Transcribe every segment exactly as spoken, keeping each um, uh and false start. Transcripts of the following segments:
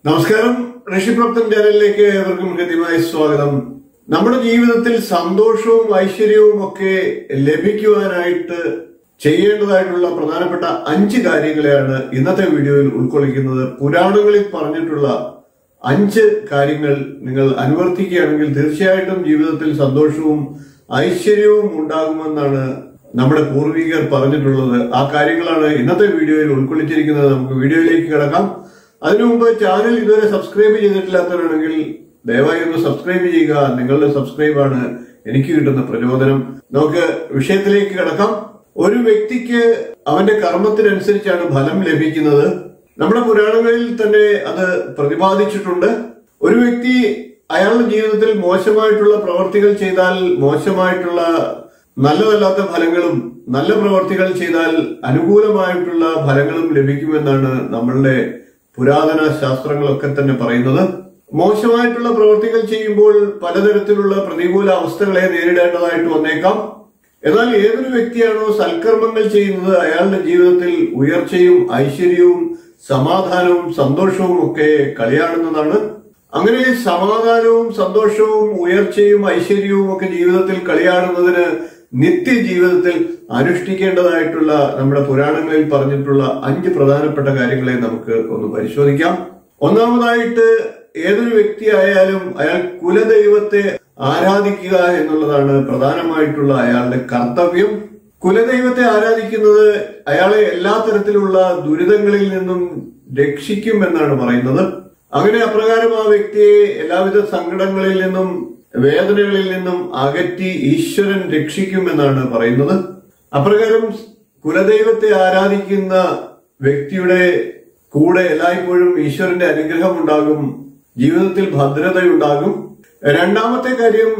നമസ്കാരം. ഋഷിപ്രപ്തൻ ചാനലിലേക്ക് ഏവർക്കും ഹൃദ്യമായ സ്വാഗതം. നമ്മുടെ ജീവിതത്തിൽ സന്തോഷവും ഐശ്വര്യവും ഒക്കെ ലഭിക്കുവാനായിട്ട് ചെയ്യേണ്ടതായിട്ടുള്ള പ്രധാനപ്പെട്ട അഞ്ച് കാര്യങ്ങളെയാണ് ഇന്നത്തെ വീഡിയോയിൽ ഉൾക്കൊള്ളിക്കുന്നത്. പുരാണങ്ങളിൽ പറഞ്ഞിട്ടുള്ള അഞ്ച് കാര്യങ്ങൾ നിങ്ങൾ അനുവർത്തിക്കുകയാണെങ്കിൽ തീർച്ചയായിട്ടും ജീവിതത്തിൽ സന്തോഷവും ഐശ്വര്യവും ഉണ്ടാകുമെന്നാണ് നമ്മുടെ പൂർവികർ പറഞ്ഞിട്ടുള്ളത്. ആ കാര്യങ്ങളാണ് ഇന്നത്തെ വീഡിയോയിൽ ഉൾക്കൊള്ളിച്ചിരിക്കുന്നത്. നമുക്ക് വീഡിയോയിലേക്ക് കിടക്കാം. അതിനു മുമ്പ് ചാനൽ ഇതുവരെ സബ്സ്ക്രൈബ് ചെയ്തിട്ടില്ലാത്തവരാണെങ്കിൽ ദയവായി ഒന്ന് സബ്സ്ക്രൈബ് ചെയ്യുക. നിങ്ങളുടെ സബ്സ്ക്രൈബാണ് എനിക്ക് കിട്ടുന്ന പ്രചോദനം. നമുക്ക് വിഷയത്തിലേക്ക് കിടക്കാം. ഒരു വ്യക്തിക്ക് അവന്റെ കർമ്മത്തിനനുസരിച്ചാണ് ഫലം ലഭിക്കുന്നത്. നമ്മുടെ പുരാണങ്ങളിൽ തന്നെ അത് പ്രതിപാദിച്ചിട്ടുണ്ട്. ഒരു വ്യക്തി അയാളുടെ ജീവിതത്തിൽ മോശമായിട്ടുള്ള പ്രവർത്തികൾ ചെയ്താൽ മോശമായിട്ടുള്ള നല്ലതല്ലാത്ത ഫലങ്ങളും നല്ല പ്രവർത്തികൾ ചെയ്താൽ അനുകൂലമായിട്ടുള്ള ഫലങ്ങളും ലഭിക്കുമെന്നാണ് നമ്മളുടെ പുരാതന ശാസ്ത്രങ്ങളൊക്കെ തന്നെ പറയുന്നത്. മോശമായിട്ടുള്ള പ്രവർത്തികൾ ചെയ്യുമ്പോൾ പലതരത്തിലുള്ള പ്രതികൂല അവസ്ഥകളെ നേരിടേണ്ടതായിട്ട് വന്നേക്കാം. എന്നാൽ ഏതൊരു വ്യക്തിയാണോ സൽക്കർമ്മങ്ങൾ ചെയ്യുന്നത് അയാളുടെ ജീവിതത്തിൽ ഉയർച്ചയും ഐശ്വര്യവും സമാധാനവും സന്തോഷവും ഒക്കെ കളിയാടുന്നതാണ്. അങ്ങനെ സമാധാനവും സന്തോഷവും ഉയർച്ചയും ഐശ്വര്യവും ഒക്കെ ജീവിതത്തിൽ കളിയാടുന്നതിന് നിത്യജീവിതത്തിൽ അനുഷ്ഠിക്കേണ്ടതായിട്ടുള്ള നമ്മുടെ പുരാണങ്ങളിൽ പറഞ്ഞിട്ടുള്ള അഞ്ച് പ്രധാനപ്പെട്ട കാര്യങ്ങളെ നമുക്ക് ഒന്ന് പരിശോധിക്കാം. ഒന്നാമതായിട്ട് ഏതൊരു വ്യക്തിയായാലും അയാൾ കുലദൈവത്തെ ആരാധിക്കുക എന്നുള്ളതാണ് പ്രധാനമായിട്ടുള്ള അയാളുടെ കർത്തവ്യം. കുലദൈവത്തെ ആരാധിക്കുന്നത് അയാളെ എല്ലാ തരത്തിലുള്ള ദുരിതങ്ങളിൽ നിന്നും രക്ഷിക്കും എന്നാണ് പറയുന്നത്. അങ്ങനെ അപ്രകാരം ആ വ്യക്തിയെ എല്ലാവിധ സങ്കടങ്ങളിൽ നിന്നും വേദനകളിൽ നിന്നും അകറ്റി ഈശ്വരൻ രക്ഷിക്കുമെന്നാണ് പറയുന്നത്. അപ്രകാരം കുലദൈവത്തെ ആരാധിക്കുന്ന വ്യക്തിയുടെ കൂടെ എല്ലായ്പ്പോഴും ഈശ്വരന്റെ അനുഗ്രഹം ഉണ്ടാകും, ജീവിതത്തിൽ ഭദ്രതയുണ്ടാകും. രണ്ടാമത്തെ കാര്യം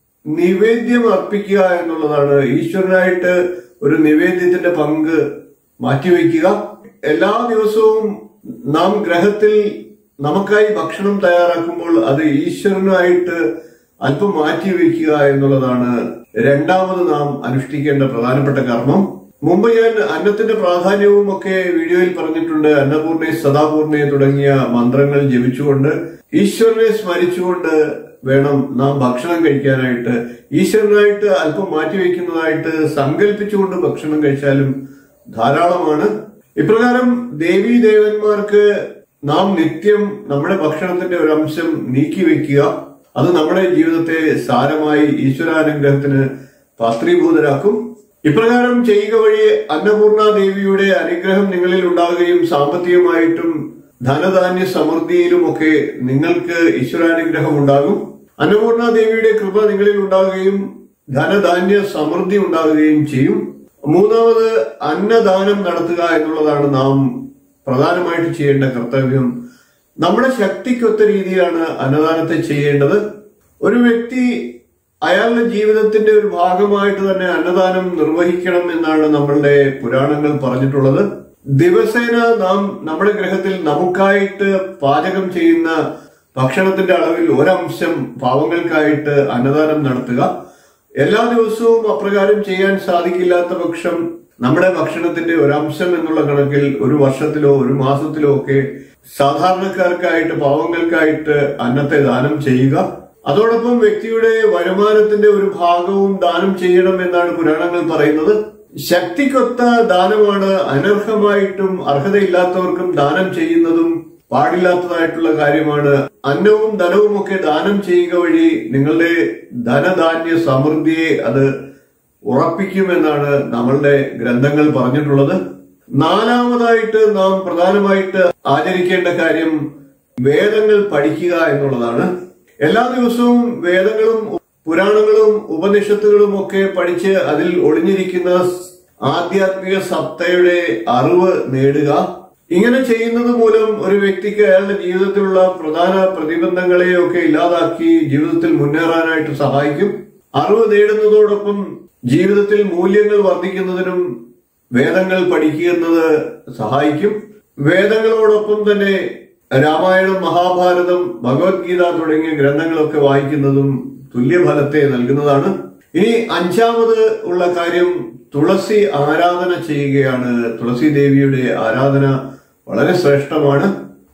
നിവേദ്യം അർപ്പിക്കുക എന്നുള്ളതാണ്. ഈശ്വരനായിട്ട് ഒരു നിവേദ്യത്തിന്റെ പങ്ക് മാറ്റിവെക്കുക. എല്ലാ ദിവസവും നാം ഗ്രഹത്തിൽ നമുക്കായി ഭക്ഷണം തയ്യാറാക്കുമ്പോൾ അത് ഈശ്വരനായിട്ട് അല്പം മാറ്റിവെക്കുക എന്നുള്ളതാണ് രണ്ടാമത് നാം അനുഷ്ഠിക്കേണ്ട പ്രധാനപ്പെട്ട കർമ്മം. മുമ്പ് ഞാൻ അന്നത്തിന്റെ പ്രാധാന്യവും ഒക്കെ വീഡിയോയിൽ പറഞ്ഞിട്ടുണ്ട്. അന്നപൂർണയെ സദാപൂർണയെ തുടങ്ങിയ മന്ത്രങ്ങൾ ജപിച്ചുകൊണ്ട് ഈശ്വരനെ സ്മരിച്ചുകൊണ്ട് വേണം നാം ഭക്ഷണം കഴിക്കാനായിട്ട്. ഈശ്വരനായിട്ട് അല്പം മാറ്റിവെക്കുന്നതായിട്ട് സങ്കല്പിച്ചുകൊണ്ട് ഭക്ഷണം കഴിച്ചാലും ധാരാളമാണ്. ഇപ്രകാരം ദേവീ ദേവന്മാർക്ക് നാം നിത്യം നമ്മുടെ ഭക്ഷണത്തിന്റെ ഒരു അംശം നീക്കിവെക്കുക. അത് നമ്മുടെ ജീവിതത്തെ സാരമായി ഈശ്വരാനുഗ്രഹത്തിന് പാത്രീഭൂതരാക്കും. ഇപ്രകാരം ചെയ്യുക വഴി അന്നപൂർണ ദേവിയുടെ അനുഗ്രഹം നിങ്ങളിൽ ഉണ്ടാകുകയും സാമ്പത്തികമായിട്ടും ധനധാന്യ സമൃദ്ധിയിലുമൊക്കെ നിങ്ങൾക്ക് ഈശ്വരാനുഗ്രഹം ഉണ്ടാകും. അന്നപൂർണ ദേവിയുടെ കൃപ നിങ്ങളിൽ ഉണ്ടാകുകയും ധനധാന്യ സമൃദ്ധി ഉണ്ടാകുകയും ചെയ്യും. മൂന്നാമത് അന്നദാനം നടത്തുക എന്നുള്ളതാണ് നാം പ്രധാനമായിട്ട് ചെയ്യേണ്ട കർത്തവ്യം. നമ്മുടെ ശക്തിക്കൊത്ത രീതിയിലാണ് അന്നദാനത്തെ ചെയ്യേണ്ടത്. ഒരു വ്യക്തി അയാളുടെ ജീവിതത്തിന്റെ ഒരു ഭാഗമായിട്ട് തന്നെ അന്നദാനം നിർവഹിക്കണം എന്നാണ് നമ്മളുടെ പുരാണങ്ങൾ പറഞ്ഞിട്ടുള്ളത്. ദിവസേന നാം നമ്മുടെ ഗ്രഹത്തിൽ നമുക്കായിട്ട് പാചകം ചെയ്യുന്ന ഭക്ഷണത്തിന്റെ അളവിൽ ഒരംശം പാവങ്ങൾക്കായിട്ട് അന്നദാനം നടത്തുക. എല്ലാ ദിവസവും അപ്രകാരം ചെയ്യാൻ സാധിക്കില്ലാത്ത പക്ഷം നമ്മുടെ ഭക്ഷണത്തിന്റെ ഒരംശം എന്നുള്ള കണക്കിൽ ഒരു വർഷത്തിലോ ഒരു മാസത്തിലോ ഒക്കെ സാധാരണക്കാർക്കായിട്ട് പാവങ്ങൾക്കായിട്ട് അന്നത്തെ ദാനം ചെയ്യുക. അതോടൊപ്പം വ്യക്തിയുടെ വരുമാനത്തിന്റെ ഒരു ഭാഗവും ദാനം ചെയ്യണം എന്നാണ് പുരാണങ്ങൾ പറയുന്നത്. ശക്തിക്കൊത്ത ദാനമാണ്. അനർഹമായിട്ടും അർഹതയില്ലാത്തവർക്കും ദാനം ചെയ്യുന്നതും പാടില്ലാത്തതായിട്ടുള്ള കാര്യമാണ്. അന്നവും ധനവും ഒക്കെ ദാനം ചെയ്യുക വഴി നിങ്ങളുടെ ധനധാന്യ സമൃദ്ധിയെ അത് ഉറപ്പിക്കുമെന്നാണ് നമ്മളുടെ ഗ്രന്ഥങ്ങൾ പറഞ്ഞിട്ടുള്ളത്. നാലാമതായിട്ട് നാം പ്രധാനമായിട്ട് ആചരിക്കേണ്ട കാര്യം വേദങ്ങൾ പഠിക്കുക എന്നുള്ളതാണ്. എല്ലാ ദിവസവും വേദങ്ങളും പുരാണങ്ങളും ഉപനിഷത്തുകളും ഒക്കെ പഠിച്ച് അതിൽ ഒളിഞ്ഞിരിക്കുന്ന ആധ്യാത്മിക സത്തയുടെ അറിവ് നേടുക. ഇങ്ങനെ ചെയ്യുന്നത് മൂലം ഒരു വ്യക്തിക്ക് അയാളുടെ ജീവിതത്തിലുള്ള പ്രധാന പ്രതിബന്ധങ്ങളെയൊക്കെ ഇല്ലാതാക്കി ജീവിതത്തിൽ മുന്നേറാനായിട്ട് സഹായിക്കും. അറിവ് നേടുന്നതോടൊപ്പം ജീവിതത്തിൽ മൂല്യങ്ങൾ വർദ്ധിക്കുന്നതിനും വേദങ്ങൾ പഠിക്കുന്നത് സഹായിക്കും. വേദങ്ങളോടൊപ്പം തന്നെ രാമായണം, മഹാഭാരതം, ഭഗവത്ഗീത തുടങ്ങിയ ഗ്രന്ഥങ്ങളൊക്കെ വായിക്കുന്നതും തുല്യഫലത്തെ നൽകുന്നതാണ്. ഇനി അഞ്ചാമത് ഉള്ള കാര്യം തുളസി ആരാധന ചെയ്യുകയാണ്. തുളസി ദേവിയുടെ ആരാധന വളരെ ശ്രേഷ്ഠമാണ്.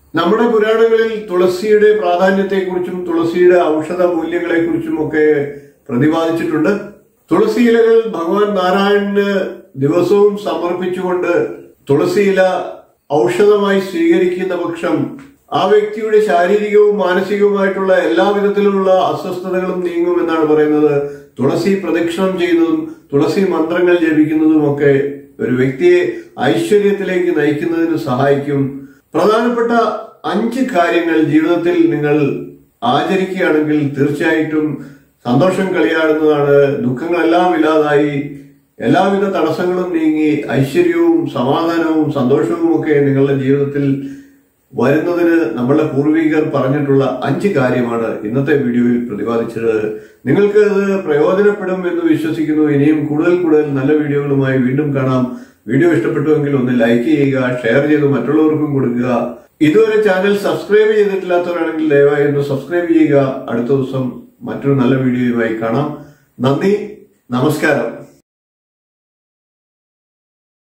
നമ്മുടെ പുരാണങ്ങളിൽ തുളസിയുടെ പ്രാധാന്യത്തെക്കുറിച്ചും തുളസിയുടെ ഔഷധ മൂല്യങ്ങളെക്കുറിച്ചും ഒക്കെ പ്രതിപാദിച്ചിട്ടുണ്ട്. തുളസി ഇലകൾ ഭഗവാൻ നാരായണന് ദിവസവും സമർപ്പിച്ചുകൊണ്ട് തുളസിയില ഔഷധമായി സ്വീകരിക്കുന്ന പക്ഷം ആ വ്യക്തിയുടെ ശാരീരികവും മാനസികവുമായിട്ടുള്ള എല്ലാവിധത്തിലുമുള്ള അസ്വസ്ഥതകളും നീങ്ങും എന്നാണ് പറയുന്നത്. തുളസി പ്രദക്ഷിണം ചെയ്യുന്നതും തുളസി മന്ത്രങ്ങൾ ജപിക്കുന്നതും ഒക്കെ ഒരു വ്യക്തിയെ ഐശ്വര്യത്തിലേക്ക് നയിക്കുന്നതിന് സഹായിക്കും. പ്രധാനപ്പെട്ട അഞ്ച് കാര്യങ്ങൾ ജീവിതത്തിൽ നിങ്ങൾ ആചരിക്കുകയാണെങ്കിൽ തീർച്ചയായിട്ടും സന്തോഷം കളിയാടുന്നതാണ്. ദുഃഖങ്ങളെല്ലാം ഇല്ലാതായി എല്ലാവിധ തടസ്സങ്ങളും നീങ്ങി ഐശ്വര്യവും സമാധാനവും സന്തോഷവും ഒക്കെ നിങ്ങളുടെ ജീവിതത്തിൽ വരുന്നതിന് നമ്മളുടെ പൂർവികർ പറഞ്ഞിട്ടുള്ള അഞ്ച് കാര്യമാണ് ഇന്നത്തെ വീഡിയോയിൽ പ്രതിപാദിച്ചത്. നിങ്ങൾക്ക് അത് പ്രയോജനപ്പെടും എന്ന് വിശ്വസിക്കുന്നു. ഇനിയും കൂടുതൽ കൂടുതൽ നല്ല വീഡിയോകളുമായി വീണ്ടും കാണാം. വീഡിയോ ഇഷ്ടപ്പെട്ടുവെങ്കിൽ ഒന്ന് ലൈക്ക് ചെയ്യുക, ഷെയർ ചെയ്ത് മറ്റുള്ളവർക്കും കൊടുക്കുക. ഇതുവരെ ചാനൽ സബ്സ്ക്രൈബ് ചെയ്തിട്ടില്ലാത്തവരാണെങ്കിൽ ദയവായി ഒന്ന് സബ്സ്ക്രൈബ് ചെയ്യുക. അടുത്ത ദിവസം മറ്റൊരു നല്ല വീഡിയോയുമായി കാണാം. നന്ദി, നമസ്കാരം.